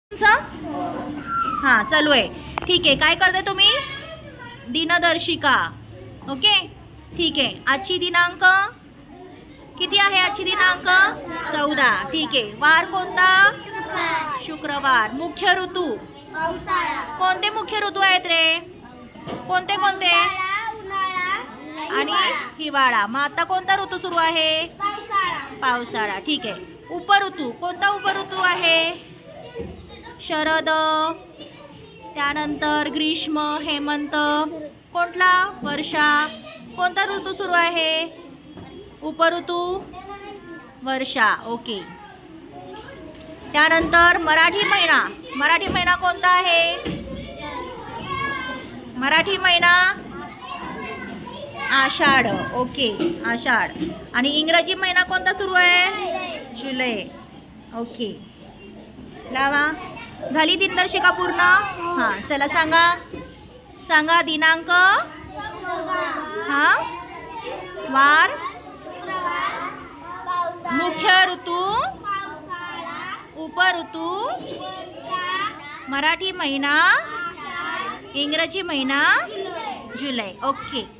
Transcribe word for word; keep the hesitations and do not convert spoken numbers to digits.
हाँ चालू आहे. ठीक आहे. काय करते तुम्ही? दिनदर्शिका. ओके ठीक आहे. आजची दिनांक किती आहे? आजची दिनांक चौदा. ठीक आहे. वार कोणता? शुक्रवार. मुख्य ऋतू कोणते मुख्य ऋतू आहेत रे? कोणते कोणते? आणि हिवाळा. मग आता कोणता ऋतू सुरू आहे? पावसाळा. ठीक आहे. उपऋतू कोणता उपऋतू आहे? शरद, त्यानंतर ग्रीष्म, हेमंत. कोणता? वर्षा. कोणता ऋतू सुरू आहे? उपऋतू वर्षा. ओके. त्यानंतर मराठी महिना. मराठी महिना कोणता आहे? मराठी महिना आषाढ. ओके आषाढ. आणि इंग्रजी महिना कोणता सुरू आहे? जुलै. ओके लावा. झाली दिनदर्शिका पूर्ण? हां चला सांगा सांगा दिनांक, हां वार, मुख्य ऋतू, उपऋतू, मराठी महिना, इंग्रजी महिना जुलै. ओके.